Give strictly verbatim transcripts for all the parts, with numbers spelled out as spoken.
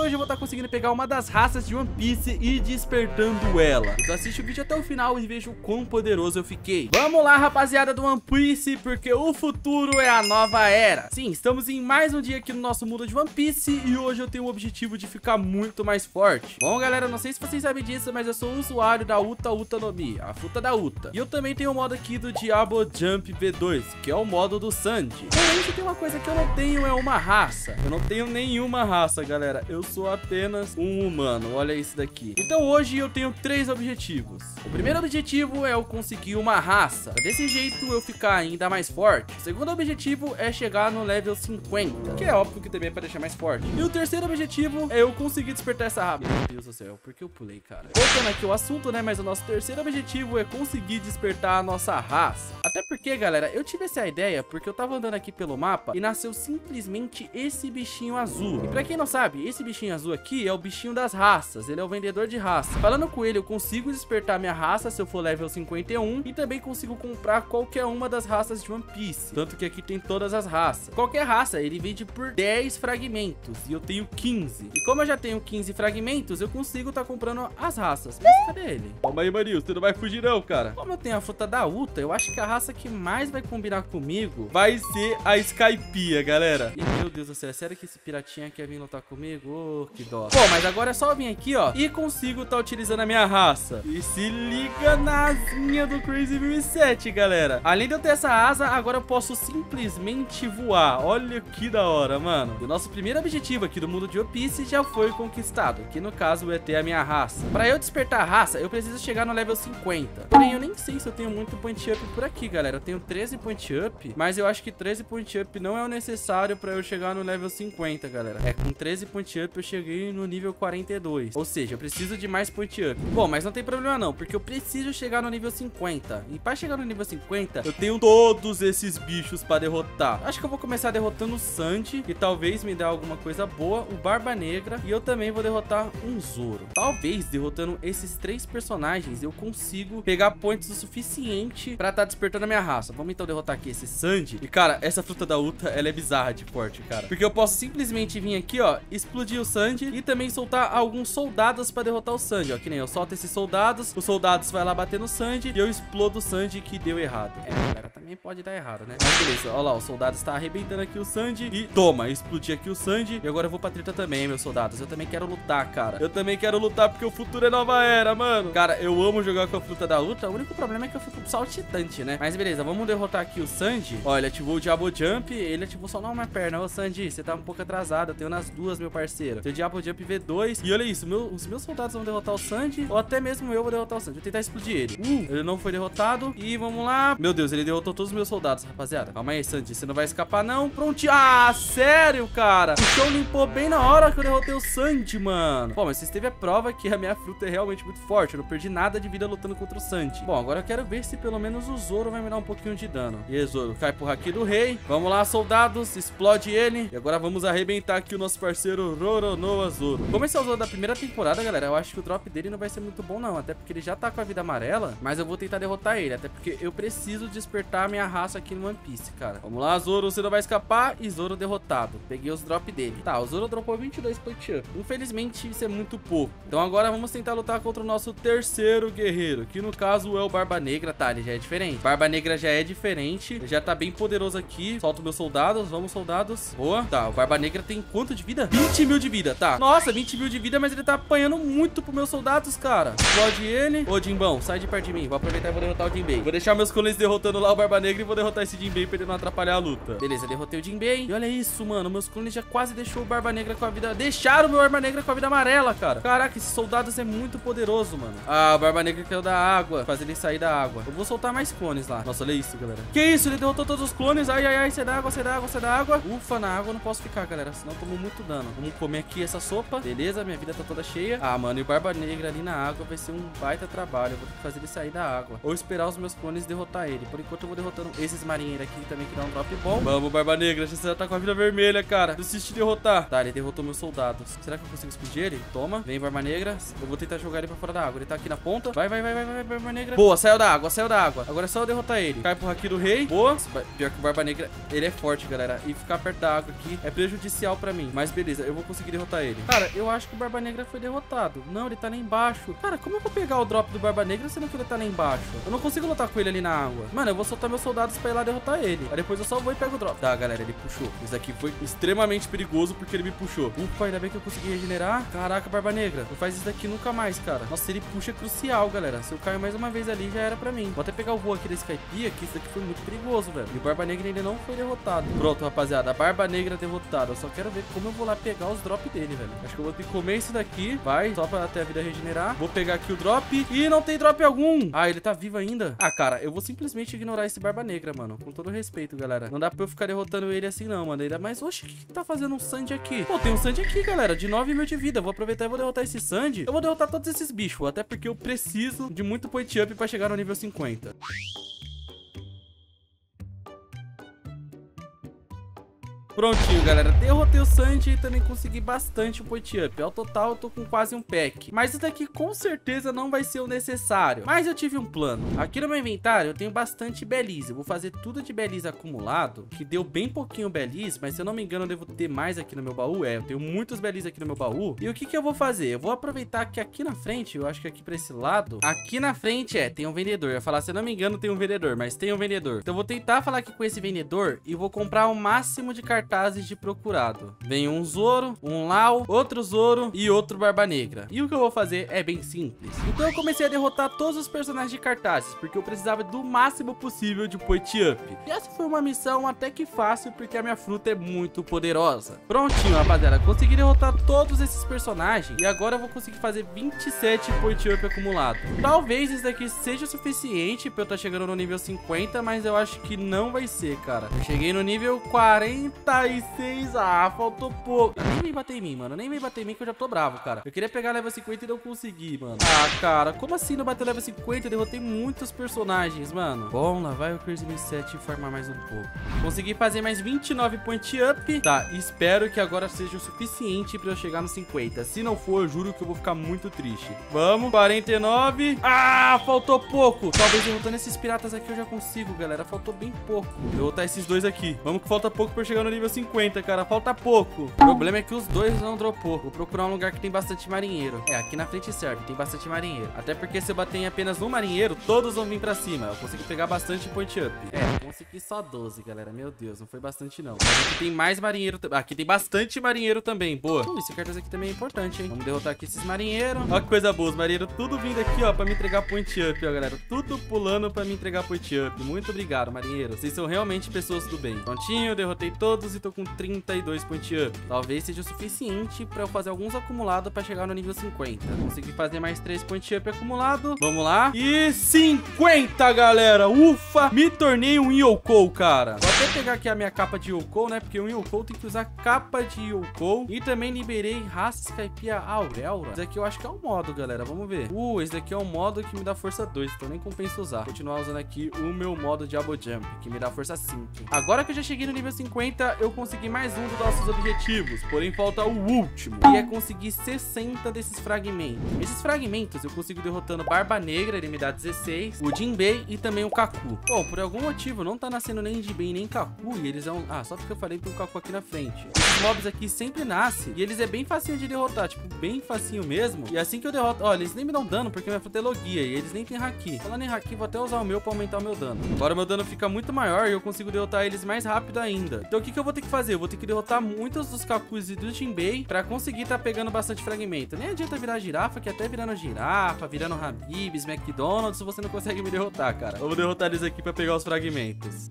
hoje eu vou estar conseguindo pegar uma das raças de One Piece e despertando ela. Então assiste o vídeo até o final e veja o quão poderoso eu fiquei. Vamos lá, rapaziada do One Piece, porque o futuro é a nova era. Sim, estamos em mais um dia aqui no nosso mundo de One Piece e hoje eu tenho o objetivo de ficar muito mais forte. Bom, galera, não sei se vocês sabem disso, mas eu sou usuário da Uta Uta no Mi, a fruta da Uta. E eu também tenho o modo aqui do Diabo Jump V dois, que é o modo do Sandy. Porém, se tem uma coisa que eu não tenho, é uma raça. Eu não tenho nenhuma raça, galera. Eu sou apenas um humano. Olha isso daqui. Então hoje eu tenho três objetivos. O primeiro objetivo é eu conseguir uma raça, pra desse jeito eu ficar ainda mais forte. O segundo objetivo é chegar no level cinquenta, que é óbvio que também é pra deixar mais forte. E o terceiro objetivo é eu conseguir despertar essa raça. Meu Deus do céu, por que eu pulei, cara? Voltando aqui o assunto, né? Mas o nosso terceiro objetivo é conseguir despertar a nossa raça. Até porque, galera, eu tive essa ideia porque eu tava andando aqui pelo mapa e nasceu simplesmente esse bichinho azul. E pra quem não sabe, esse bichinho azul aqui é o bichinho das raças. Ele é o vendedor de raça. Falando com ele, eu consigo despertar minha raça se eu for level cinquenta e um e também consigo comprar qualquer uma das raças de One Piece. Tanto que aqui tem todas as raças. Qualquer raça, ele vende por dez fragmentos e eu tenho quinze. E como eu já tenho quinze fragmentos, eu consigo tá comprando as raças. Mas cadê ele? Calma aí, Marinho, você não vai fugir não, cara. Como eu tenho a fruta da Uta, eu acho que a raça que mais vai combinar comigo vai ser a Skypiea, galera. E meu Deus do céu, é sério que esse piratinha quer vir lutar comigo? Oh, que dó. Bom, mas agora é só eu vir aqui, ó, e consigo tá utilizando a minha raça. E se liga na asinha do Crazy mil e sete, galera. Além de eu ter essa asa, agora eu posso simplesmente voar. Olha que da hora, mano. E o nosso primeiro objetivo aqui do mundo de One Piece já foi conquistado, que no caso é ter a minha raça. Pra eu despertar a raça, eu preciso chegar no level cinquenta. Porém, eu nem sei se eu tenho muito point up por aqui, galera. Eu tenho treze point up, mas eu acho que treze point up não é o necessário pra eu chegar no level cinquenta, galera. É, com treze point up eu cheguei no nível quarenta e dois. Ou seja, eu preciso de mais point up. Bom, mas não tem problema não, porque eu preciso chegar no nível cinquenta. E pra chegar no nível cinquenta, eu tenho todos esses bichos pra derrotar. Acho que eu vou começar derrotando o Sandy, que talvez me dê alguma coisa boa, o Barba Negra, e eu também vou derrotar um Zoro. Talvez, derrotando esses três personagens, eu consigo pegar points o suficiente pra tá despertando a minha raça. Vamos então derrotar aqui esse Sandy. E, cara, essa fruta da Uta, ela é bizarra de forte, cara. Porque eu posso simplesmente vir aqui, ó, explodir o Sandy e também soltar alguns soldados pra derrotar o Sandy, ó. Que nem eu solto esses soldados, os soldados vai lá bater no Sandy e eu explodo o Sandy, que deu errado. É, galera, também pode dar errado, né? Mas beleza, ó lá, o soldado está arrebentando aqui o Sandy e toma, explodi aqui o Sandy. E agora eu vou pra treta também, meus soldados. Eu também quero lutar, cara. Eu também quero lutar porque o futuro é nova era, mano. Cara, eu amo jogar com a fruta da Uta. O único problema é que eu fico saltitante, né? Mas beleza, vamos derrotar aqui o Sandy. Ó, ele ativou o Diabo Jump. Ele ativou só uma perna. Ô, Sandy, você tá um pouco atrasado. Eu tenho nas duas, meu parceiro. Tem o Diabo Jump V dois. E olha isso, meu, os meus soldados vão derrotar o Sandy. Ou até mesmo eu vou derrotar o Sandy. Vou tentar explodir ele. Uh, ele não foi derrotado. E vamos lá. Meu Deus, ele derrotou todos os meus soldados, rapaziada. Calma aí, Sandy. Você não vai escapar, não. Prontinho. Ah, sério, cara? O chão limpou bem na hora que eu derrotei o Sandy, mano. Bom, mas vocês teve a prova que a minha fruta é realmente muito forte. Eu não perdi nada de vida lutando contra o Sandy. Bom, agora eu quero ver se pelo menos o Zoro vai me dar um pouquinho de dano. E aí, Zoro, cai pro haki do rei. Vamos lá, soldados. Explode ele. E agora vamos arrebentar aqui o nosso parceiro Roronoa Zoro. Como esse é o Zoro da primeira temporada, galera, eu acho que o drop dele não vai ser muito bom, não. Até porque ele já tá com a vida amarela. Mas eu vou tentar derrotar ele. Até porque eu preciso despertar a minha raça aqui no One Piece, cara. Vamos lá, Zoro, você não vai escapar. E Zoro derrotado. Peguei os drop dele. Tá, o Zoro dropou vinte e dois point up. Infelizmente, isso é muito pouco. Então agora vamos tentar lutar contra o nosso terceiro guerreiro, que no caso é o Barba Negra. Tá, ele já é diferente. Barba Negra já é diferente. Ele já tá bem poderoso aqui. Solto meus soldados. Vamos, soldados. Boa. Tá, o Barba Negra tem quanto de vida? vinte mil de vida, tá. Nossa, vinte mil de vida, mas ele tá apanhando muito pros meus soldados, cara. Explode ele. Ô, Jimbão, sai de perto de mim. Vou aproveitar e vou derrotar o Jinbei. Vou deixar meus clones derrotando lá o Barba Negra e vou derrotar esse Jinbei pra ele não atrapalhar a luta. Beleza, derrotei o Jinbei. E olha isso, mano. Meus clones já quase deixou o Barba Negra com a vida... Deixaram o meu Barba Negra com a vida amarela, cara. Caraca, esses soldados é muito poderoso, mano. Ah, o Barba Negra caiu da água. Fazer ele sair da água. Eu vou soltar mais clones lá. Nossa, olha isso, galera. Que isso? Ele derrotou todos os clones. Ai, ai, ai. Sai da água, sai da água, sai da água. Ufa, na água eu não posso ficar, galera. Senão eu tomo muito dano. Vamos comer aqui essa sopa. Beleza, minha vida tá toda cheia. Ah, mano, e o Barba Negra ali na água vai ser um baita trabalho. Eu vou ter que fazer ele sair da água. Ou esperar os meus clones derrotar ele. Por enquanto eu vou derrotando esses marinheiros aqui também, que dá um drop bom. Vamos, Barba Negra. Você já tá com a vida vermelha, cara. Desiste de derrotar. Tá, ele derrotou meus soldados. Será que eu consigo explodir ele? Toma. Vem, Barba Negra. Eu vou tentar jogar ele pra fora da água. Ele tá aqui na ponta. Vai, vai, vai, vai, vai, Barba Negra. Boa, saiu da água, saiu da água. Agora é só eu derrotar ele. Cai pro haki do rei. Boa. Pior que o Barba Negra, ele é forte, galera. E ficar perto da água aqui é prejudicial pra mim. Mas beleza, eu vou conseguir derrotar ele. Cara, eu acho que o Barba Negra foi derrotado. Não, ele tá lá embaixo. Cara, como eu vou pegar o drop do Barba Negra sendo que ele tá lá embaixo? Eu não consigo lutar com ele ali na água. Mano, eu vou soltar meus soldados pra ir lá derrotar ele. Aí depois eu só vou e pego o drop. Tá, galera, ele puxou. Isso aqui foi extremamente perigoso porque ele me puxou. Ufa, ainda bem que eu consegui regenerar. Caraca, Barba Negra, não faz isso daqui nunca mais, cara. Nossa, ele puxa crucial, galera. Se eu caio mais uma vez ali, já era pra mim. Vou até pegar o voo aqui da Skypiea, que isso daqui foi muito perigoso, velho. E o Barba Negra ainda não foi derrotado. Pronto, rapaziada, a Barba Negra derrotada. Eu só quero ver como eu vou lá pegar os drops dele, velho. Acho que eu vou ter que comer isso daqui. Vai, só pra até a vida regenerar. Vou pegar aqui o drop. E não tem drop algum. Ah, ele tá vivo ainda. Ah, cara, eu vou simplesmente ignorar esse Barba Negra, mano. Com todo respeito, galera. Não dá pra eu ficar derrotando ele assim, não, mano. Ainda mais, oxe, o que tá fazendo um Sandy aqui? Pô, tem um Sandy aqui, galera, de nove mil de vida. Eu vou aproveitar e vou derrotar esse Sandy. Eu vou derrotar todos esses bichos. Até porque eu preciso de muito point up pra chegar no nível cinquenta. Prontinho, galera. Derrotei o Sandy e também consegui bastante o point up. Ao total, eu tô com quase um pack. Mas isso daqui com certeza não vai ser o necessário. Mas eu tive um plano. Aqui no meu inventário eu tenho bastante Belize. Eu vou fazer tudo de Belize acumulado, que deu bem pouquinho Belize, mas se eu não me engano eu devo ter mais aqui no meu baú. É, eu tenho muitos Belize aqui no meu baú. E o que que eu vou fazer? Eu vou aproveitar que aqui na frente, eu acho que aqui pra esse lado, aqui na frente é, tem um vendedor. Eu ia falar, se eu não me engano tem um vendedor, mas tem um vendedor. Então eu vou tentar falar aqui com esse vendedor e vou comprar o máximo de cartões cartazes de procurado. Vem um Zoro, um Lau, outro Zoro e outro Barba Negra. E o que eu vou fazer é bem simples. Então eu comecei a derrotar todos os personagens de cartazes, porque eu precisava do máximo possível de point up. E essa foi uma missão até que fácil, porque a minha fruta é muito poderosa. Prontinho, rapaziada. Consegui derrotar todos esses personagens e agora eu vou conseguir fazer vinte e sete point up acumulado. Talvez isso daqui seja o suficiente pra eu estar chegando no nível cinquenta, mas eu acho que não vai ser, cara. Eu cheguei no nível quarenta e seis. Ah, faltou pouco. Nem vem bater em mim, mano. Nem vem bater em mim que eu já tô bravo, cara. Eu queria pegar level cinquenta e não consegui, mano. Ah, cara, como assim não bateu level cinquenta? Eu derrotei muitos personagens, mano. Bom, lá vai o Crazy Me sete e farmar mais um pouco. Consegui fazer mais vinte e nove point up. Tá, espero que agora seja o suficiente pra eu chegar no cinquenta. Se não for, eu juro que eu vou ficar muito triste. Vamos, quarenta e nove. Ah, faltou pouco. Talvez derrotando esses piratas aqui eu já consigo, galera. Faltou bem pouco. Derrotar esses dois aqui. Vamos que falta pouco pra eu chegar no nível cinquenta, cara. Falta pouco. O problema é que os dois não dropou. Vou procurar um lugar que tem bastante marinheiro. É, aqui na frente serve. Tem bastante marinheiro. Até porque se eu bater em apenas um marinheiro, todos vão vir pra cima. Eu consigo pegar bastante point up. É, consegui só doze, galera. Meu Deus, não foi bastante, não. Mas aqui tem mais marinheiro. Aqui tem bastante marinheiro também. Boa. Uh, esse cartaz aqui também é importante, hein? Vamos derrotar aqui esses marinheiros. Ó que coisa boa. Os marinheiros tudo vindo aqui, ó, pra me entregar point up, ó, galera. Tudo pulando pra me entregar point up. Muito obrigado, marinheiro. Vocês são realmente pessoas do bem. Prontinho, derrotei todos e tô com trinta e dois point up. Talvez seja o suficiente pra eu fazer alguns acumulados pra chegar no nível cinquenta. Consegui fazer mais três point up acumulado. Vamos lá. E cinquenta, galera. Ufa! Me tornei um Yoko, cara. Vou até pegar aqui a minha capa de Yoko, né? Porque um Yoko tem que usar capa de Yoko. E também liberei raça Skypiea Aurora. Esse aqui eu acho que é o modo, galera. Vamos ver. Uh, esse daqui é um modo que me dá força dois. Então nem compensa usar. Vou continuar usando aqui o meu modo Diabo Jump, que me dá força cinco. Agora que eu já cheguei no nível cinquenta, eu consegui mais um dos nossos objetivos. Porém, falta o último. E é conseguir sessenta desses fragmentos. Esses fragmentos eu consigo derrotando Barba Negra, ele me dá dezesseis. O Jinbei e também o Kaku. Bom, por algum motivo não tá nascendo nem Jinbei nem Kaku. E eles são... Ah, só porque eu falei pro Kaku aqui na frente. Esses mobs aqui sempre nascem. E eles é bem facinho de derrotar. Tipo, bem facinho mesmo. E assim que eu derroto... Ó, eles nem me dão dano porque minha fruta é logia. E eles nem tem haki. Falando em haki, vou até usar o meu pra aumentar o meu dano. Agora o meu dano fica muito maior e eu consigo derrotar eles mais rápido ainda. Então o que que eu vou ter que fazer? Eu vou ter que derrotar muitos dos Kakus e do Jinbei pra conseguir tá pegando bastante fragmento. Nem adianta virar girafa, que até virando girafa, virando Habib's, McDonald's, você não consegue me derrotar, cara. Vamos derrotar eles aqui pra pegar os fragmentos.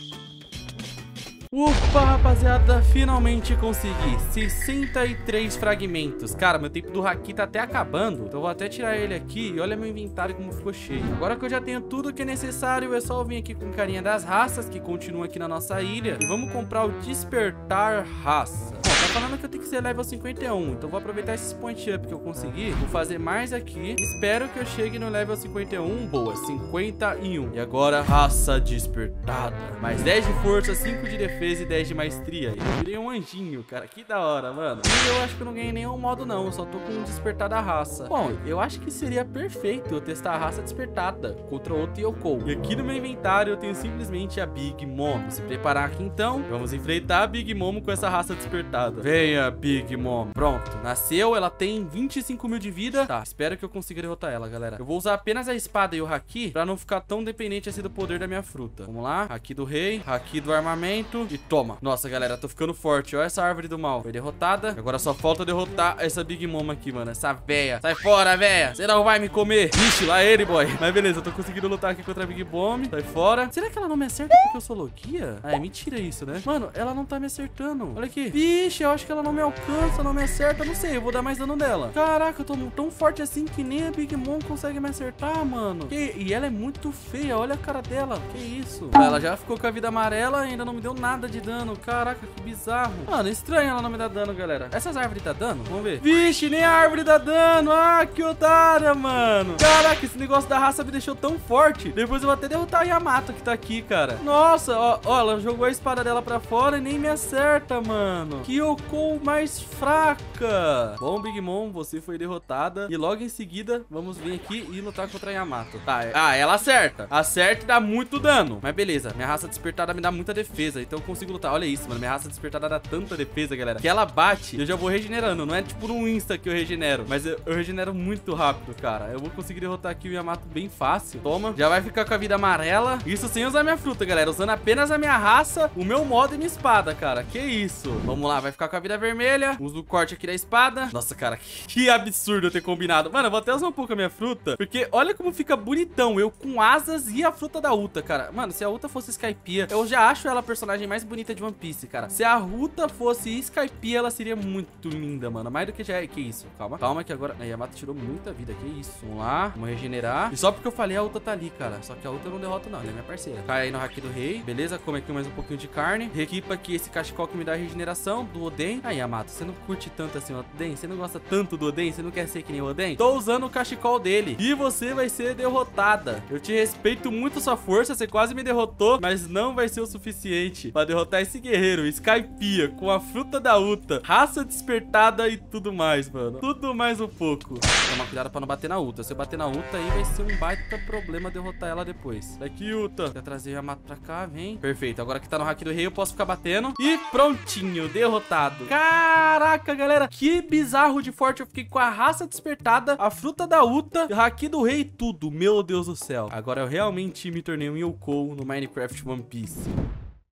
Ufa, rapaziada, finalmente consegui sessenta e três fragmentos. Cara, meu tempo do haki tá até acabando. Então eu vou até tirar ele aqui e olha meu inventário como ficou cheio. Agora que eu já tenho tudo que é necessário, é só eu vir aqui com carinha das raças, que continua aqui na nossa ilha. E vamos comprar o Despertar Raça. Bom, tá falando que eu tenho que ser level cinquenta e um. Então vou aproveitar esses point up que eu consegui. Vou fazer mais aqui. Espero que eu chegue no level cinquenta e um. Boa, cinquenta e um. E agora, raça despertada. Mais dez de força, cinco de defesa e dez de maestria. Eu virei um anjinho, cara. Que da hora, mano. E eu acho que eu não ganhei nenhum modo, não. Eu só tô com um despertar da raça. Bom, eu acho que seria perfeito eu testar a raça despertada contra outro Yoko. E aqui no meu inventário eu tenho simplesmente a Big Mom. Vou se preparar aqui, então. Vamos enfrentar a Big Mom com essa raça despertada. Venha, Big Mom. Pronto, nasceu, ela tem vinte e cinco mil de vida. Tá, espero que eu consiga derrotar ela, galera. Eu vou usar apenas a espada e o haki pra não ficar tão dependente assim do poder da minha fruta. Vamos lá, haki do rei, haki do armamento e toma. Nossa, galera, tô ficando forte. Olha essa árvore do mal. Foi derrotada. Agora só falta derrotar essa Big Mom aqui, mano. Essa véia. Sai fora, véia. Você não vai me comer. Vixe, lá ele, boy. Mas beleza, eu tô conseguindo lutar aqui contra a Big Bomb. Sai fora. Será que ela não me acerta porque eu sou Logia? Ah, é mentira isso, né? Mano, ela não tá me acertando. Olha aqui. Vixe, eu acho que ela não me alcança, não me acerta. Não sei, eu vou dar mais dano dela. Caraca, eu tô tão forte assim que nem a Big Mom consegue me acertar, mano. Que... E ela é muito feia. Olha a cara dela. Que isso? Ela já ficou com a vida amarela e ainda não me deu nada de dano. Caraca, que bizarro. Mano, estranho ela não me dar dano, galera. Essas árvores dá dano? Vamos ver. Vixe, nem a árvore dá dano. Ah, que otária, mano. Caraca, esse negócio da raça me deixou tão forte. Depois eu vou até derrotar a Yamato que tá aqui, cara. Nossa, ó, ó, ela jogou a espada dela pra fora e nem me acerta, mano. Que Yoko mais fraca. Bom, Big Mom, você foi derrotada. E logo em seguida, vamos vir aqui e lutar contra a Yamato. Tá, ah, ela acerta. Acerta e dá muito dano. Mas beleza, minha raça despertada me dá muita defesa. Então eu consigo lutar. Olha isso, mano. Minha raça despertada dá tanta defesa, galera, que ela bate e eu já vou regenerando. Não é tipo no Insta que eu regenero, mas eu, eu regenero muito rápido, cara. Eu vou conseguir derrotar aqui o Yamato bem fácil. Toma. Já vai ficar com a vida amarela. Isso sem usar minha fruta, galera. Usando apenas a minha raça, o meu modo e minha espada, cara. Que isso. Vamos lá, vai ficar com a vida vermelha. Uso o corte aqui da espada. Nossa, cara, que absurdo eu ter combinado. Mano, eu vou até usar um pouco a minha fruta, porque olha como fica bonitão. Eu com asas e a fruta da Uta, cara. Mano, se a Uta fosse Skypiea, eu já acho ela a personagem mais bonita de One Piece, cara. Se a Uta fosse Skypiea, ela seria muito linda, mano. Mais do que já é. Que isso? Calma. Calma que agora... A Yamato tirou muita vida. Que isso? Vamos lá. Vamos regenerar. E só porque eu falei, a Uta tá ali, cara. Só que a Uta eu não derrota, não. Ela é minha parceira. Cai aí no haki do rei. Beleza. Come aqui mais um pouquinho de carne. Reequipa aqui esse cachecol que me dá regeneração do Oden. Aí, Yamato, você não curte tanto assim o Oden? Você não gosta tanto do Oden? Você não quer ser que nem o Oden? Tô usando o cachecol dele. E você vai ser derrotada. Eu te respeito muito sua força. Você quase me derrotou, mas não vai ser o suficiente pra derrotar esse guerreiro Skypiea com a fruta da Uta, raça despertada e tudo mais, mano. Tudo mais um pouco. Toma cuidado pra não bater na Uta. Se eu bater na Uta, aí vai ser um baita problema derrotar ela depois. Daqui, Uta. Quer trazer o Yamato pra cá, vem. Perfeito. Agora que tá no haki do rei, eu posso ficar batendo. E prontinho, derrotado. Caraca, galera. Que bizarro de forte. Eu fiquei com a raça despertada, a fruta da Uta, o haki do rei e tudo. Meu Deus do céu. Agora eu realmente me tornei um Yoko no Minecraft One Piece.